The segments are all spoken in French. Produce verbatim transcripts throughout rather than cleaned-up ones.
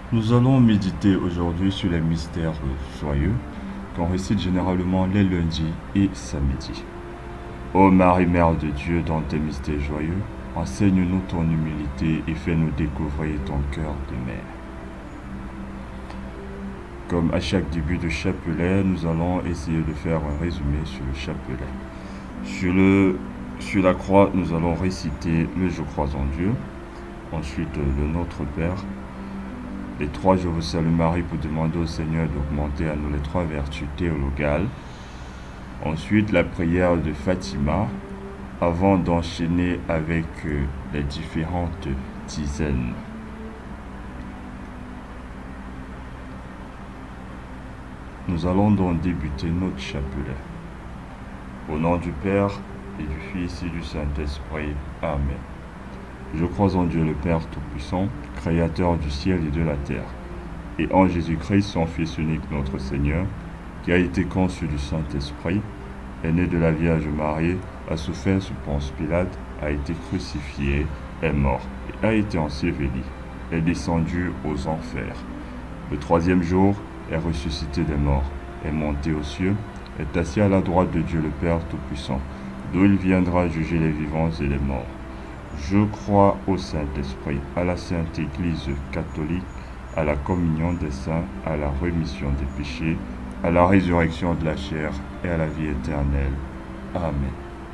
Nous allons méditer aujourd'hui sur les mystères joyeux qu'on récite généralement les lundis et samedis. Ô Marie, Mère de Dieu, dans tes mystères joyeux, enseigne-nous ton humilité et fais-nous découvrir ton cœur de mère. Comme à chaque début de chapelet, nous allons essayer de faire un résumé sur le chapelet. Sur, le, sur la croix, nous allons réciter le Je crois en Dieu, ensuite le Notre Père, les trois Je vous salue Marie pour demander au Seigneur d'augmenter à nous les trois vertus théologales. Ensuite, la prière de Fatima, avant d'enchaîner avec euh, les différentes dizaines. Nous allons donc débuter notre chapelet. Au nom du Père, et du Fils et du Saint-Esprit. Amen. Je crois en Dieu le Père Tout-Puissant, Créateur du ciel et de la terre, et en Jésus-Christ, son Fils unique, notre Seigneur, qui a été conçu du Saint-Esprit, est né de la Vierge Marie, a souffert sous Ponce Pilate, a été crucifié, est mort, et a été enseveli, est descendu aux enfers. Le troisième jour, est ressuscité des morts, est monté aux cieux, est assis à la droite de Dieu le Père Tout-Puissant, d'où il viendra juger les vivants et les morts. Je crois au Saint-Esprit, à la Sainte Église catholique, à la communion des saints, à la rémission des péchés, à la résurrection de la chair et à la vie éternelle. Amen.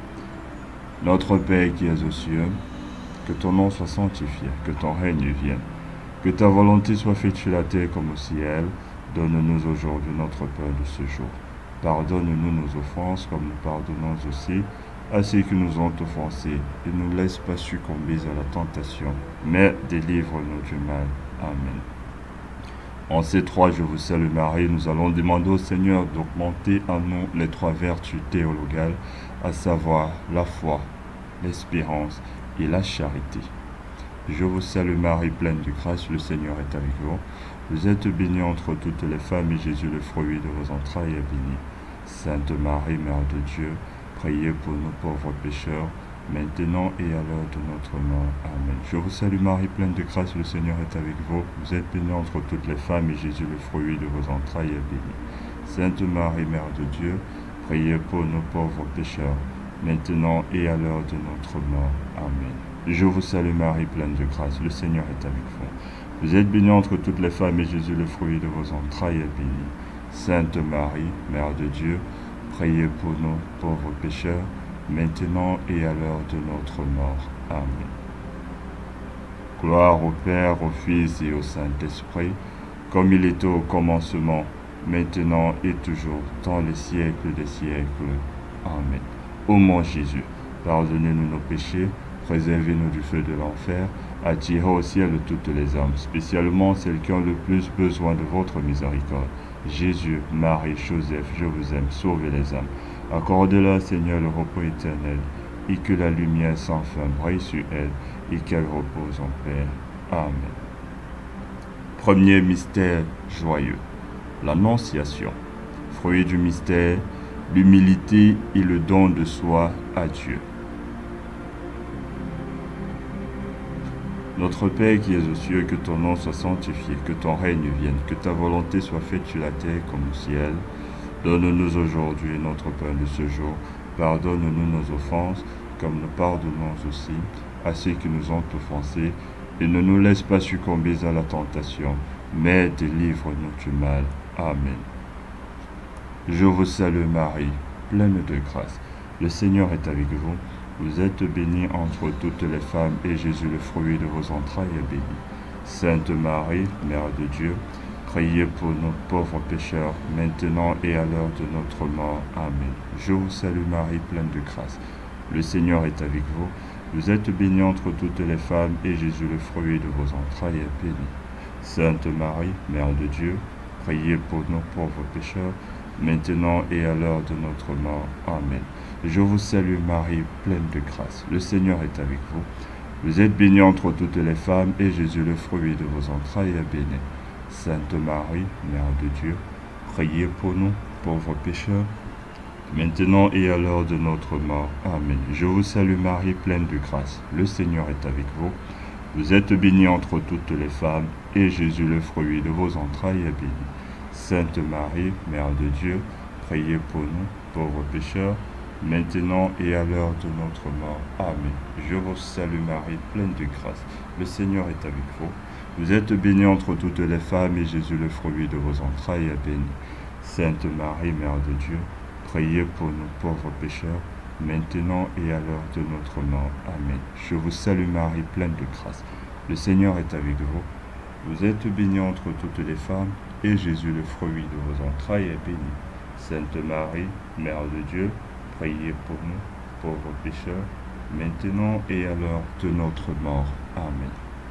Notre Père qui es aux cieux, que ton nom soit sanctifié, que ton règne vienne, que ta volonté soit faite sur la terre comme au ciel. Donne-nous aujourd'hui notre pain de ce jour. Pardonne-nous nos offenses comme nous pardonnons aussi à ceux qui nous ont offensés, et ne nous laisse pas succomber à la tentation, mais délivre-nous du mal. Amen. En ces trois Je vous salue Marie, nous allons demander au Seigneur d'augmenter en nous les trois vertus théologales, à savoir la foi, l'espérance et la charité. Je vous salue Marie, pleine de grâce, le Seigneur est avec vous. Vous êtes bénie entre toutes les femmes, et Jésus, le fruit de vos entrailles, est béni. Sainte Marie, Mère de Dieu, priez pour nous pauvres pécheurs, maintenant et à l'heure de notre mort. Amen. Je vous salue Marie, pleine de grâce, le Seigneur est avec vous. Vous êtes bénie entre toutes les femmes, et Jésus, le fruit de vos entrailles, est béni. Sainte Marie, Mère de Dieu, priez pour nous pauvres pécheurs, maintenant et à l'heure de notre mort. Amen. Je vous salue Marie, pleine de grâce, le Seigneur est avec vous. Vous êtes bénie entre toutes les femmes, et Jésus, le fruit de vos entrailles, est béni. Sainte Marie, Mère de Dieu, priez pour nous pauvres pécheurs, maintenant et à l'heure de notre mort. Amen. Gloire au Père, au Fils et au Saint-Esprit, comme il était au commencement, maintenant et toujours, dans les siècles des siècles. Amen. Ô mon Jésus, pardonnez-nous nos péchés, préservez-nous du feu de l'enfer, attirez au ciel toutes les âmes, spécialement celles qui ont le plus besoin de votre miséricorde. Jésus, Marie, Joseph, je vous aime, sauvez les âmes. Accordez-leur, Seigneur, le repos éternel, et que la lumière sans fin brille sur elle, et qu'elle repose en paix. Amen. Premier mystère joyeux, l'Annonciation. Fruit du mystère, l'humilité et le don de soi à Dieu. Notre Père qui es aux cieux, que ton nom soit sanctifié, que ton règne vienne, que ta volonté soit faite sur la terre comme au ciel. Donne-nous aujourd'hui notre pain de ce jour. Pardonne-nous nos offenses, comme nous pardonnons aussi à ceux qui nous ont offensés. Et ne nous laisse pas succomber à la tentation, mais délivre-nous du mal. Amen. Je vous salue Marie, pleine de grâce. Le Seigneur est avec vous. Vous êtes bénie entre toutes les femmes, et Jésus, le fruit de vos entrailles, est béni. Sainte Marie, Mère de Dieu, priez pour nous pauvres pécheurs, maintenant et à l'heure de notre mort. Amen. Je vous salue Marie, pleine de grâce. Le Seigneur est avec vous. Vous êtes bénie entre toutes les femmes, et Jésus, le fruit de vos entrailles, est béni. Sainte Marie, Mère de Dieu, priez pour nous pauvres pécheurs, maintenant et à l'heure de notre mort. Amen. Je vous salue Marie, pleine de grâce. Le Seigneur est avec vous. Vous êtes bénie entre toutes les femmes, et Jésus, le fruit de vos entrailles, est béni. Sainte Marie, Mère de Dieu, priez pour nous, pauvres pécheurs, maintenant et à l'heure de notre mort. Amen. Je vous salue Marie, pleine de grâce. Le Seigneur est avec vous. Vous êtes bénie entre toutes les femmes, et Jésus, le fruit de vos entrailles, est béni. Sainte Marie, Mère de Dieu, priez pour nous, pauvres pécheurs, maintenant et à l'heure de notre mort. Amen. Je vous salue Marie, pleine de grâce. Le Seigneur est avec vous. Vous êtes bénie entre toutes les femmes, et Jésus, le fruit de vos entrailles, est béni. Sainte Marie, Mère de Dieu, priez pour nous, pauvres pécheurs, maintenant et à l'heure de notre mort. Amen. Je vous salue Marie, pleine de grâce. Le Seigneur est avec vous. Vous êtes bénie entre toutes les femmes, et Jésus, le fruit de vos entrailles, est béni. Sainte Marie, Mère de Dieu, priez pour nous, pauvres pécheurs, maintenant et à l'heure de notre mort. Amen.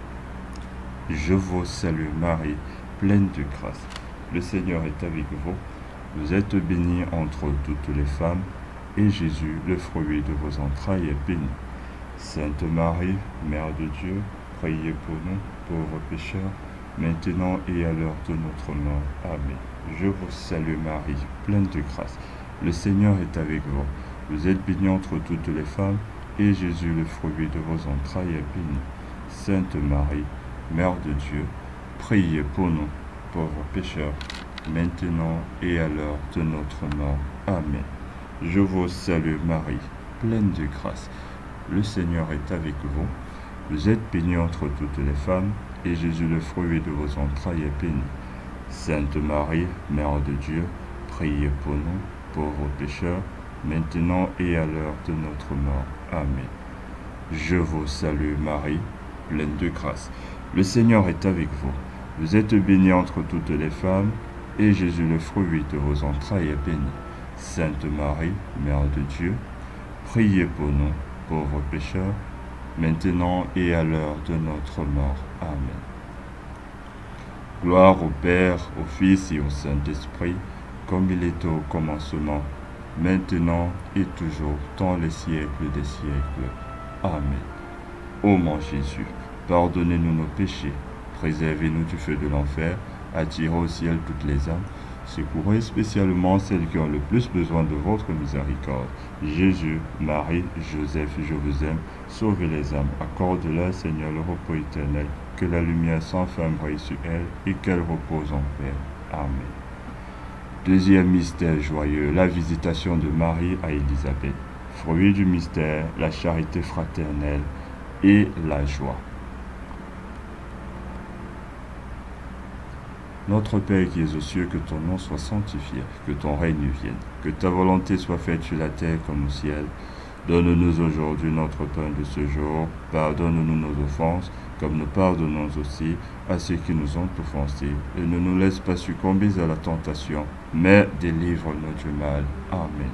Je vous salue Marie, pleine de grâce. Le Seigneur est avec vous. Vous êtes bénie entre toutes les femmes, et Jésus, le fruit de vos entrailles, est béni. Sainte Marie, Mère de Dieu, priez pour nous, pauvres pécheurs, maintenant et à l'heure de notre mort. Amen. Je vous salue Marie, pleine de grâce. Le Seigneur est avec vous. Vous êtes bénie entre toutes les femmes, et Jésus, le fruit de vos entrailles, est béni. Sainte Marie, Mère de Dieu, priez pour nous, pauvres pécheurs, maintenant et à l'heure de notre mort. Amen. Je vous salue Marie, pleine de grâce. Le Seigneur est avec vous. Vous êtes bénie entre toutes les femmes, et Jésus, le fruit de vos entrailles, est béni. Sainte Marie, Mère de Dieu, priez pour nous, pauvres pécheurs, maintenant et à l'heure de notre mort. Amen. Je vous salue Marie, pleine de grâce. Le Seigneur est avec vous. Vous êtes bénie entre toutes les femmes, et Jésus, le fruit de vos entrailles, est béni. Sainte Marie, Mère de Dieu, priez pour nous, pauvres pécheurs, maintenant et à l'heure de notre mort. Amen. Gloire au Père, au Fils et au Saint-Esprit, comme il était au commencement, maintenant et toujours, dans les siècles des siècles. Amen. Ô mon Jésus, pardonnez-nous nos péchés, préservez-nous du feu de l'enfer, attirez au ciel toutes les âmes, secourez spécialement celles qui ont le plus besoin de votre miséricorde. Jésus, Marie, Joseph, je vous aime, sauvez les âmes, accorde-leur, Seigneur, le repos éternel, que la lumière sans fin brille sur elles et qu'elles reposent en paix. Amen. Deuxième mystère joyeux, la visitation de Marie à Élisabeth. Fruit du mystère, la charité fraternelle et la joie. Notre Père qui es aux cieux, que ton nom soit sanctifié, que ton règne vienne, que ta volonté soit faite sur la terre comme au ciel. Donne-nous aujourd'hui notre pain de ce jour. Pardonne-nous nos offenses, comme nous pardonnons aussi à ceux qui nous ont offensés. Et ne nous laisse pas succomber à la tentation, mais délivre-nous du mal. Amen.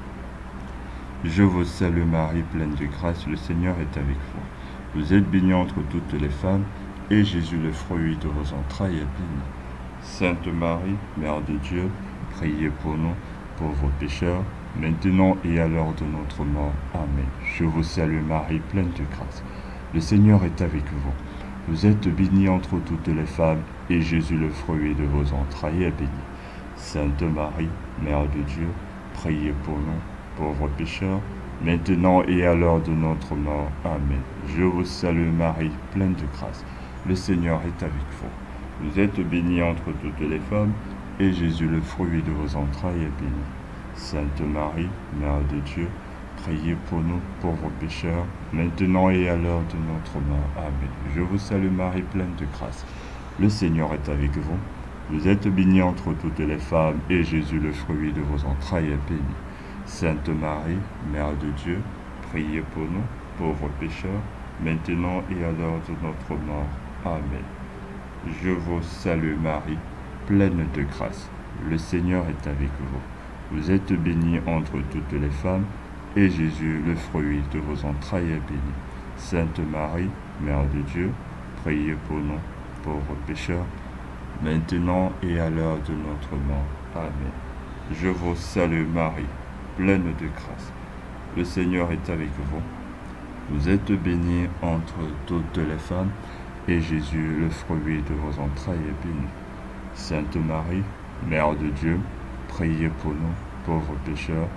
Je vous salue Marie, pleine de grâce, le Seigneur est avec vous. Vous êtes bénie entre toutes les femmes, et Jésus, le fruit de vos entrailles, est béni. Sainte Marie, Mère de Dieu, priez pour nous, pauvres pécheurs, maintenant et à l'heure de notre mort. Amen. Je vous salue Marie, pleine de grâce. Le Seigneur est avec vous. Vous êtes bénie entre toutes les femmes, et Jésus, le fruit de vos entrailles, est béni. Sainte Marie, Mère de Dieu, priez pour nous, pauvres pécheurs, maintenant et à l'heure de notre mort. Amen. Je vous salue Marie, pleine de grâce. Le Seigneur est avec vous. Vous êtes bénie entre toutes les femmes, et Jésus, le fruit de vos entrailles, est béni. Sainte Marie, Mère de Dieu, priez pour nous, pauvres pécheurs, maintenant et à l'heure de notre mort. Amen. Je vous salue Marie, pleine de grâce. Le Seigneur est avec vous. Vous êtes bénie entre toutes les femmes, et Jésus, le fruit de vos entrailles, est béni. Sainte Marie, Mère de Dieu, priez pour nous, pauvres pécheurs, maintenant et à l'heure de notre mort. Amen. Je vous salue Marie, pleine de grâce. Le Seigneur est avec vous. Vous êtes bénie entre toutes les femmes, et Jésus, le fruit de vos entrailles, est béni. Sainte Marie, Mère de Dieu, priez pour nous, pauvres pécheurs, maintenant et à l'heure de notre mort. Amen. Je vous salue Marie, pleine de grâce. Le Seigneur est avec vous. Vous êtes bénie entre toutes les femmes, et Jésus, le fruit de vos entrailles, est béni. Sainte Marie, Mère de Dieu, priez pour nous, pauvres pécheurs,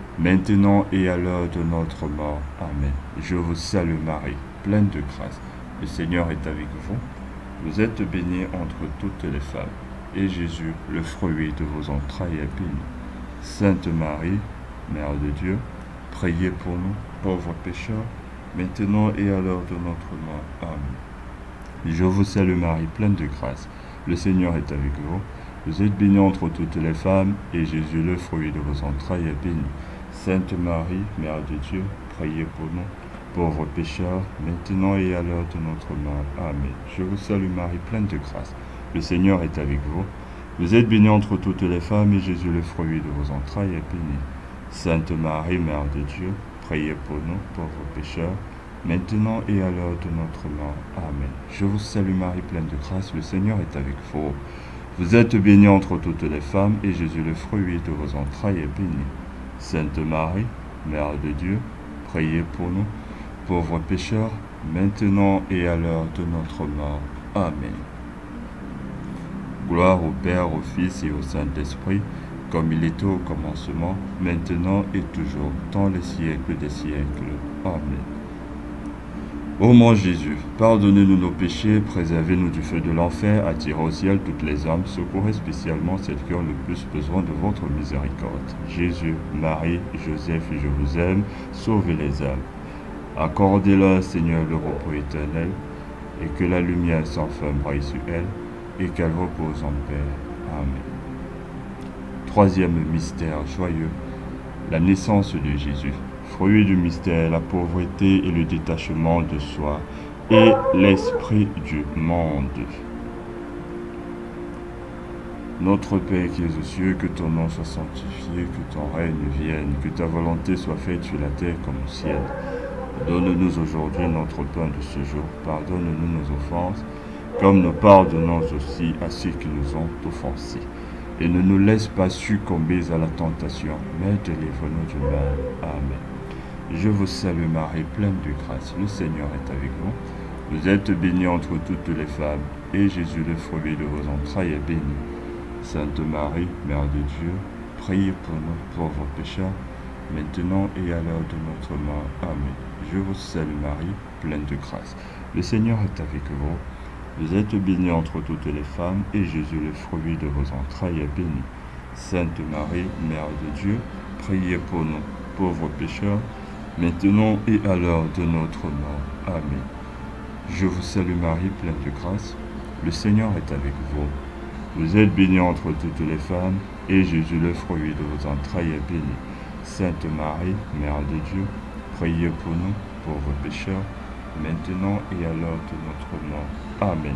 maintenant et à l'heure de notre mort. Amen. Je vous salue Marie, pleine de grâce. Le Seigneur est avec vous. Vous êtes bénie entre toutes les femmes, et Jésus, le fruit de vos entrailles, est béni. Sainte Marie, Mère de Dieu, priez pour nous, pauvres pécheurs, maintenant et à l'heure de notre mort. Amen. Je vous salue Marie, pleine de grâce. Le Seigneur est avec vous. Vous êtes bénie entre toutes les femmes, et Jésus, le fruit de vos entrailles, est béni. Sainte Marie, Mère de Dieu, priez pour nous, pauvres pécheurs, maintenant et à l'heure de notre mort. Amen. Je vous salue Marie, pleine de grâce. Le Seigneur est avec vous. Vous êtes bénie entre toutes les femmes, et Jésus, le fruit de vos entrailles, est béni. Sainte Marie, Mère de Dieu, priez pour nous, pauvres pécheurs, maintenant et à l'heure de notre mort. Amen. Je vous salue Marie, pleine de grâce. Le Seigneur est avec vous. Vous êtes bénie entre toutes les femmes, et Jésus, le fruit de vos entrailles, est béni. Sainte Marie, Mère de Dieu, priez pour nous, pauvres pécheurs, maintenant et à l'heure de notre mort. Amen. Gloire au Père, au Fils et au Saint-Esprit, comme il était au commencement, maintenant et toujours, dans les siècles des siècles. Amen. Ô mon Jésus, pardonnez-nous nos péchés, préservez-nous du feu de l'enfer, attirez au ciel toutes les âmes, secourez spécialement celles qui ont le plus besoin de votre miséricorde. Jésus, Marie, Joseph, je vous aime, sauvez les âmes. Accordez-leur, Seigneur, le repos éternel, et que la lumière sans fin brille sur elle, et qu'elle repose en paix. Amen. Troisième mystère joyeux, la naissance de Jésus. Fruit du mystère, la pauvreté et le détachement de soi, et l'esprit du monde. Notre Père qui es aux cieux, que ton nom soit sanctifié, que ton règne vienne, que ta volonté soit faite sur la terre comme au ciel. Donne-nous aujourd'hui notre pain de ce jour. Pardonne-nous nos offenses, comme nous pardonnons aussi à ceux qui nous ont offensés. Et ne nous laisse pas succomber à la tentation, mais délivre-nous du mal. Amen. Je vous salue Marie, pleine de grâce. Le Seigneur est avec vous. Vous êtes bénie entre toutes les femmes, et Jésus, le fruit de vos entrailles, est béni. Sainte Marie, Mère de Dieu, priez pour nous, pauvres pécheurs, maintenant et à l'heure de notre mort. Amen. Je vous salue Marie, pleine de grâce. Le Seigneur est avec vous. Vous êtes bénie entre toutes les femmes, et Jésus, le fruit de vos entrailles, est béni. Sainte Marie, Mère de Dieu, priez pour nous, pauvres pécheurs, maintenant et à l'heure de notre mort. Amen. Je vous salue Marie, pleine de grâce. Le Seigneur est avec vous. Vous êtes bénie entre toutes les femmes, et Jésus, le fruit de vos entrailles, est béni. Sainte Marie, Mère de Dieu, priez pour nous, pauvres pécheurs, maintenant et à l'heure de notre mort. Amen.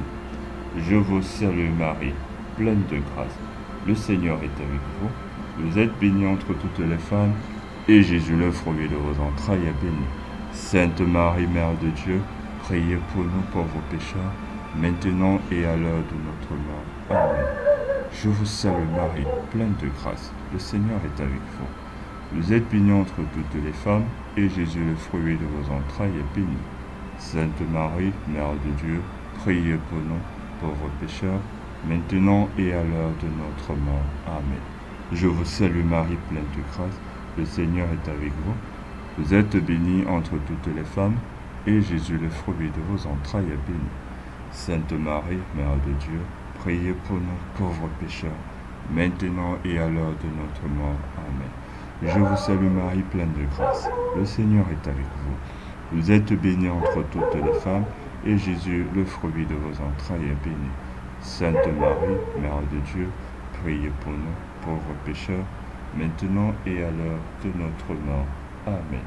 Je vous salue Marie, pleine de grâce. Le Seigneur est avec vous. Vous êtes bénie entre toutes les femmes, et Jésus, le fruit de vos entrailles, est béni. Sainte Marie, Mère de Dieu, priez pour nous pauvres pécheurs, maintenant et à l'heure de notre mort. Amen. Je vous salue Marie, pleine de grâce. Le Seigneur est avec vous. Vous êtes bénie entre toutes les femmes, et Jésus, le fruit de vos entrailles, est béni. Sainte Marie, Mère de Dieu, priez pour nous pauvres pécheurs, maintenant et à l'heure de notre mort. Amen. Je vous salue Marie, pleine de grâce. Le Seigneur est avec vous. Vous êtes bénie entre toutes les femmes, et Jésus, le fruit de vos entrailles, est béni. Sainte Marie, Mère de Dieu, priez pour nous, pauvres pécheurs, maintenant et à l'heure de notre mort. Amen. Je vous salue Marie, pleine de grâce. Le Seigneur est avec vous. Vous êtes bénie entre toutes les femmes, et Jésus, le fruit de vos entrailles, est béni. Sainte Marie, Mère de Dieu, priez pour nous, pauvres pécheurs, maintenant et à l'heure de notre mort. Amen.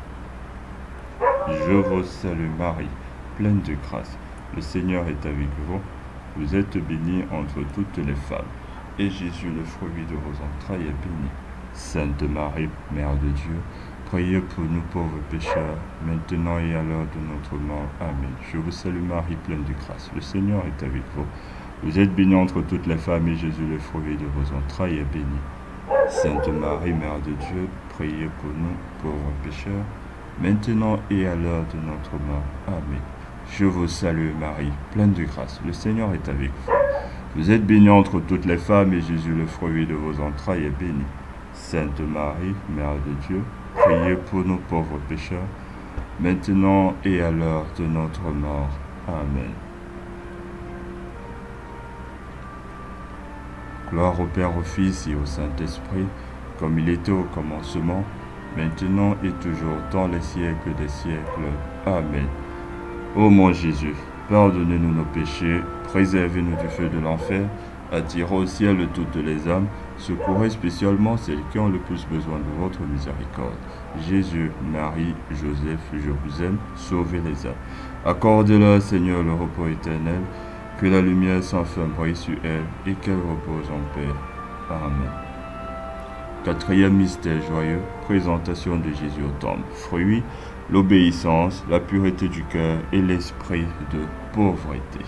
Je vous salue Marie, pleine de grâce. Le Seigneur est avec vous. Vous êtes bénie entre toutes les femmes, et Jésus, le fruit de vos entrailles, est béni. Sainte Marie, Mère de Dieu, priez pour nous pauvres pécheurs, maintenant et à l'heure de notre mort. Amen. Je vous salue Marie, pleine de grâce. Le Seigneur est avec vous. Vous êtes bénie entre toutes les femmes, et Jésus, le fruit de vos entrailles, est béni. Sainte Marie, Mère de Dieu, priez pour nous, pauvres pécheurs, maintenant et à l'heure de notre mort. Amen. Je vous salue Marie, pleine de grâce. Le Seigneur est avec vous. Vous êtes bénie entre toutes les femmes, et Jésus, le fruit de vos entrailles, est béni. Sainte Marie, Mère de Dieu, priez pour nous pauvres pécheurs, maintenant et à l'heure de notre mort. Amen. Gloire au Père, au Fils et au Saint-Esprit, comme il était au commencement, maintenant et toujours, dans les siècles des siècles. Amen. Ô mon Jésus, pardonnez-nous nos péchés, préservez-nous du feu de l'enfer, attirez au ciel toutes les âmes, secourez spécialement celles qui ont le plus besoin de votre miséricorde. Jésus, Marie, Joseph, je vous aime, sauvez les âmes. Accordez-leur, Seigneur, le repos éternel, que la lumière sans fin brille sur elle et qu'elle repose en paix. Amen. Quatrième mystère joyeux, présentation de Jésus au temple. Fruit, l'obéissance, la pureté du cœur et l'esprit de pauvreté.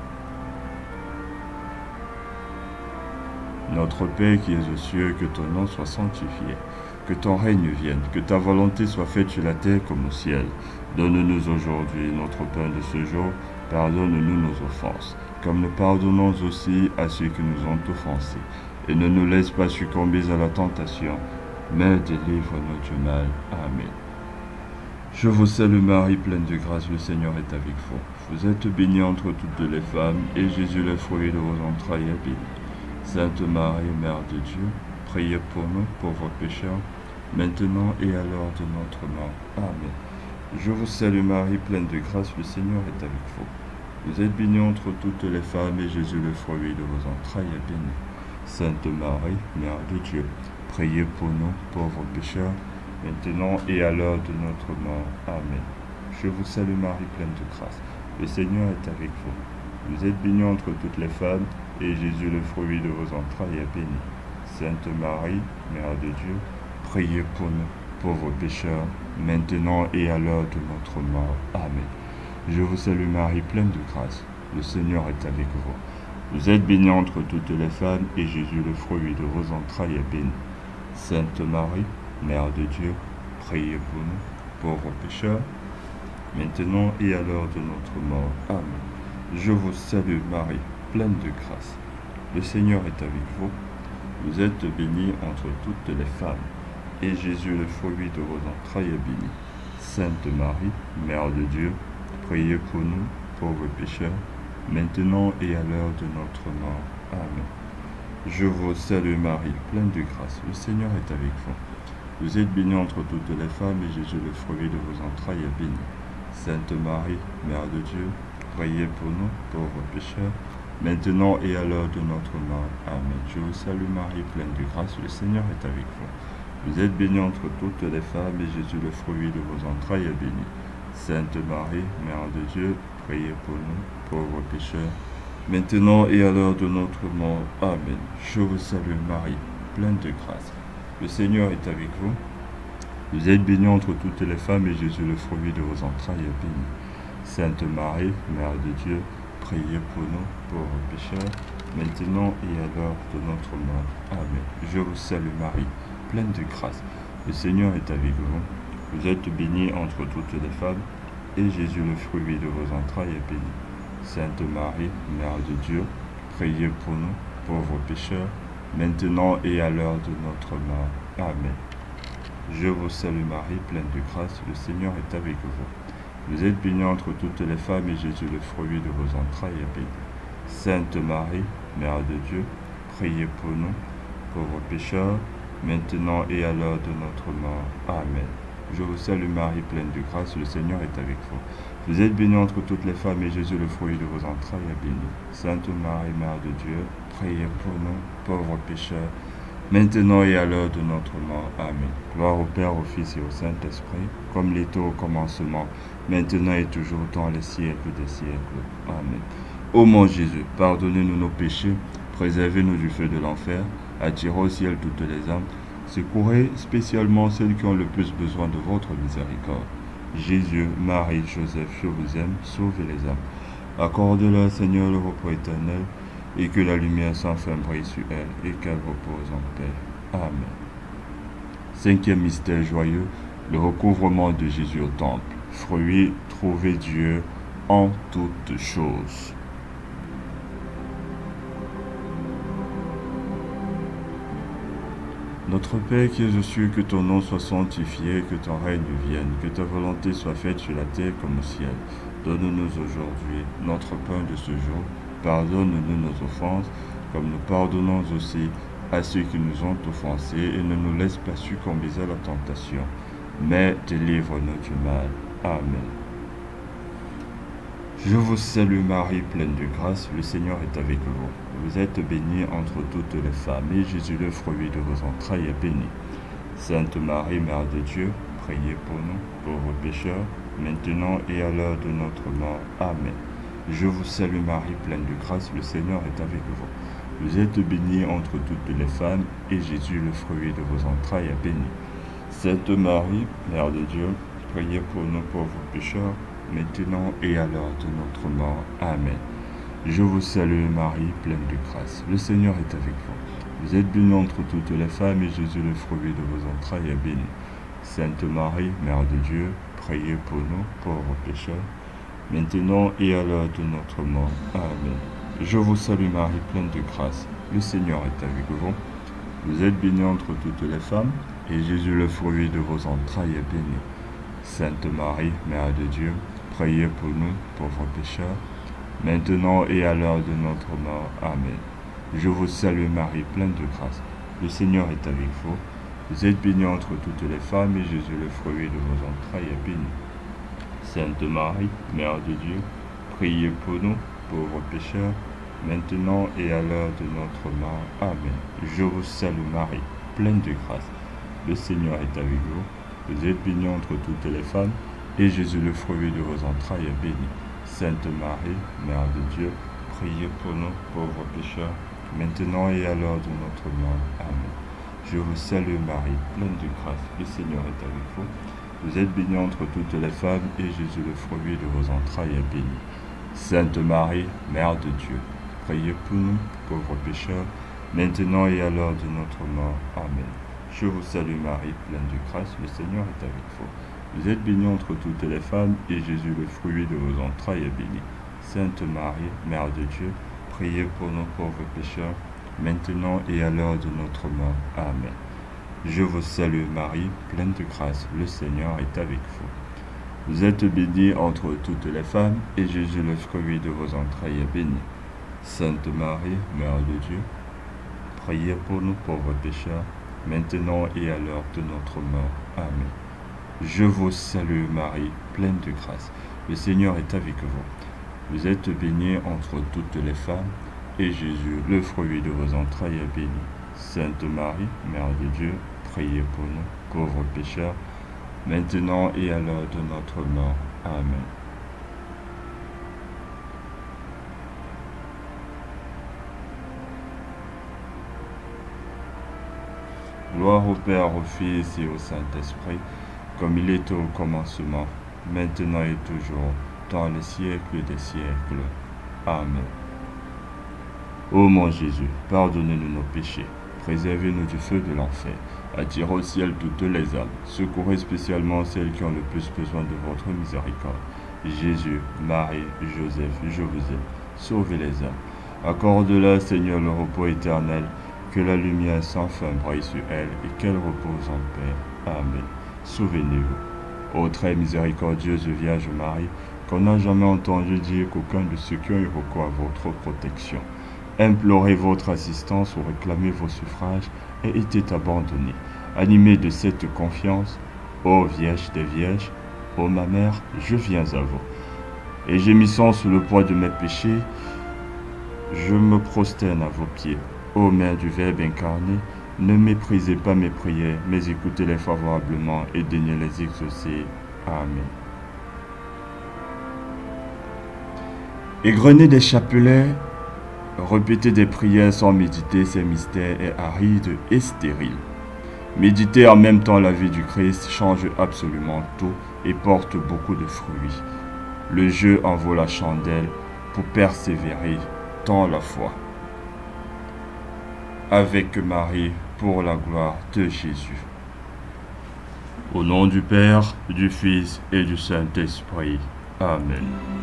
Notre Père qui es aux cieux, que ton nom soit sanctifié, que ton règne vienne, que ta volonté soit faite sur la terre comme au ciel. Donne-nous aujourd'hui notre pain de ce jour, pardonne-nous nos offenses, comme nous pardonnons aussi à ceux qui nous ont offensés. Et ne nous laisse pas succomber à la tentation, mais délivre-nous du mal. Amen. Je vous salue Marie, pleine de grâce, le Seigneur est avec vous. Vous êtes bénie entre toutes les femmes, et Jésus, le fruit de vos entrailles, est béni. Sainte Marie, Mère de Dieu, priez pour nous, pauvres pécheurs, maintenant et à l'heure de notre mort. Amen. Je vous salue Marie, pleine de grâce, le Seigneur est avec vous. Vous êtes bénie entre toutes les femmes, et Jésus, le fruit de vos entrailles, est béni. Sainte Marie, Mère de Dieu, priez pour nous, pauvres pécheurs, maintenant et à l'heure de notre mort. Amen. Je vous salue Marie, pleine de grâce. Le Seigneur est avec vous. Vous êtes bénie entre toutes les femmes, et Jésus, le fruit de vos entrailles, est béni. Sainte Marie, Mère de Dieu, priez pour nous, pauvres pécheurs, maintenant et à l'heure de notre mort. Amen. Je vous salue Marie, pleine de grâce. Le Seigneur est avec vous. Vous êtes bénie entre toutes les femmes, et Jésus, le fruit de vos entrailles, est béni. Sainte Marie, Mère de Dieu, priez pour nous, pauvres pécheurs, maintenant et à l'heure de notre mort. Amen. Je vous salue Marie, pleine de grâce. Le Seigneur est avec vous. Vous êtes bénie entre toutes les femmes, et Jésus, le fruit de vos entrailles, est béni. Sainte Marie, Mère de Dieu, priez pour nous, pauvres pécheurs, maintenant et à l'heure de notre mort. Amen. Je vous salue Marie, pleine de grâce. Le Seigneur est avec vous. Vous êtes bénie entre toutes les femmes, et Jésus, le fruit de vos entrailles, est béni. Sainte Marie, Mère de Dieu, priez pour nous, pauvres pécheurs, maintenant et à l'heure de notre mort. Amen. Je vous salue Marie, pleine de grâce. Le Seigneur est avec vous. Vous êtes bénie entre toutes les femmes, et Jésus, le fruit de vos entrailles, est béni. Sainte Marie, Mère de Dieu, priez pour nous, pauvres pécheurs, maintenant et à l'heure de notre mort. Amen. Je vous salue Marie, pleine de grâce. Le Seigneur est avec vous. Vous êtes bénie entre toutes les femmes, et Jésus, le fruit de vos entrailles, est béni. Sainte Marie, Mère de Dieu, priez pour nous, pauvres pécheurs, maintenant et à l'heure de notre mort. Amen. Je vous salue Marie, pleine de grâce. Le Seigneur est avec vous. Vous êtes bénie entre toutes les femmes, et Jésus, le fruit de vos entrailles, est béni. Sainte Marie, Mère de Dieu, priez pour nous, pauvres pécheurs, maintenant et à l'heure de notre mort. Amen. Je vous salue Marie, pleine de grâce, le Seigneur est avec vous. Vous êtes bénie entre toutes les femmes, et Jésus, le fruit de vos entrailles, est béni. Sainte Marie, Mère de Dieu, priez pour nous, pauvres pécheurs, maintenant et à l'heure de notre mort. Amen. Je vous salue Marie, pleine de grâce, le Seigneur est avec vous. Vous êtes bénie entre toutes les femmes, et Jésus, le fruit de vos entrailles, est béni. Sainte Marie, Mère de Dieu, priez pour nous, pauvres pécheurs, maintenant et à l'heure de notre mort. Amen. Gloire au Père, au Fils et au Saint-Esprit, comme il était au commencement, maintenant et toujours, dans les siècles des siècles. Amen. Ô mon Jésus, pardonnez-nous nos péchés, préservez-nous du feu de l'enfer, attirez au ciel toutes les âmes, secourez spécialement celles qui ont le plus besoin de votre miséricorde. Jésus, Marie, Joseph, je vous aime, sauvez les âmes. Accorde-leur, Seigneur, le repos éternel, et que la lumière sans fin brille sur elle, et qu'elle repose en paix. Amen. Cinquième mystère joyeux, le recouvrement de Jésus au temple. Fruit, trouver Dieu en toutes choses. Notre Père qui es aux cieux, que ton nom soit sanctifié, que ton règne vienne, que ta volonté soit faite sur la terre comme au ciel. Donne-nous aujourd'hui notre pain de ce jour. Pardonne-nous nos offenses, comme nous pardonnons aussi à ceux qui nous ont offensés, et ne nous laisse pas succomber à la tentation, mais délivre-nous du mal. Amen. Je vous salue Marie, pleine de grâce, le Seigneur est avec vous. Vous êtes bénie entre toutes les femmes, et Jésus, le fruit de vos entrailles, est béni. Sainte Marie, Mère de Dieu, priez pour nous, pauvres pécheurs, maintenant et à l'heure de notre mort. Amen. Je vous salue Marie, pleine de grâce, le Seigneur est avec vous. Vous êtes bénie entre toutes les femmes, et Jésus, le fruit de vos entrailles, est béni. Sainte Marie, Mère de Dieu, priez pour nous pauvres pécheurs, maintenant et à l'heure de notre mort. Amen. Je vous salue Marie, pleine de grâce, le Seigneur est avec vous. Vous êtes bénie entre toutes les femmes, et Jésus, le fruit de vos entrailles, est béni. Sainte Marie, Mère de Dieu, priez pour nous, pauvres pécheurs, maintenant et à l'heure de notre mort. Amen. Je vous salue Marie, pleine de grâce, le Seigneur est avec vous. Vous êtes bénie entre toutes les femmes, et Jésus, le fruit de vos entrailles, est béni. Sainte Marie, Mère de Dieu, priez pour nous, pauvres pécheurs, maintenant et à l'heure de notre mort. Amen. Je vous salue Marie, pleine de grâce, le Seigneur est avec vous. Vous êtes bénie entre toutes les femmes, et Jésus, le fruit de vos entrailles, est béni. Sainte Marie, Mère de Dieu, priez pour nous, pauvres pécheurs, maintenant et à l'heure de notre mort. Amen. Je vous salue Marie, pleine de grâce, le Seigneur est avec vous. Vous êtes bénie entre toutes les femmes, et Jésus, le fruit de vos entrailles, est béni. Sainte Marie, Mère de Dieu, priez pour nous, pauvres pécheurs, maintenant et à l'heure de notre mort. Amen. Je vous salue Marie, pleine de grâce, le Seigneur est avec vous. Vous êtes bénie entre toutes les femmes, et Jésus, le fruit de vos entrailles, est béni. Sainte Marie, Mère de Dieu, priez pour nous, pauvres pécheurs, maintenant et à l'heure de notre mort. Amen. Je vous salue Marie, pleine de grâce, le Seigneur est avec vous. Vous êtes bénie entre toutes les femmes, et Jésus, le fruit de vos entrailles, est béni. Sainte Marie, Mère de Dieu, priez pour nous pauvres pécheurs, maintenant et à l'heure de notre mort. Amen. Je vous salue Marie, pleine de grâce, le Seigneur est avec vous. Vous êtes bénie entre toutes les femmes, et Jésus, le fruit de vos entrailles, est béni. Sainte Marie, Mère de Dieu, priez pour nous pauvres pécheurs, maintenant et à l'heure de notre mort. Amen. Je vous salue Marie, pleine de grâce, le Seigneur est avec vous. Vous êtes bénie entre toutes les femmes, et Jésus, le fruit de vos entrailles, est béni. Sainte Marie, Mère de Dieu, priez pour nous, pauvres pécheurs, maintenant et à l'heure de notre mort. Amen. Gloire au Père, au Fils et au Saint-Esprit, comme il était au commencement, maintenant et toujours, dans les siècles des siècles. Amen. Ô mon Jésus, pardonnez-nous nos péchés, préservez-nous du feu de l'enfer, attirez au ciel toutes les âmes, secourez spécialement celles qui ont le plus besoin de votre miséricorde. Jésus, Marie, Joseph, je vous aime, sauvez les âmes. Accorde-leur, Seigneur, le repos éternel, que la lumière sans fin brille sur elles et qu'elles reposent en paix. Amen. Souvenez-vous, ô très miséricordieuse Vierge Marie, qu'on n'a jamais entendu dire qu'aucun de ceux qui ont eu recours à votre protection, implorez votre assistance ou réclamez vos suffrages et était abandonné. Animé de cette confiance, ô Vierge des Vierges, ô ma mère, je viens à vous. Et gémissant sous le poids de mes péchés, je me prosterne à vos pieds. Ô Mère du Verbe incarné, ne méprisez pas mes prières, mais écoutez-les favorablement et daignez les exaucer. Amen. Égrenez des chapelets, répétez des prières sans méditer ces mystères est aride et stérile. Méditer en même temps la vie du Christ change absolument tout et porte beaucoup de fruits. Le jeu en vaut la chandelle pour persévérer dans la foi. Avec Marie, pour la gloire de Jésus. Au nom du Père, du Fils et du Saint-Esprit. Amen.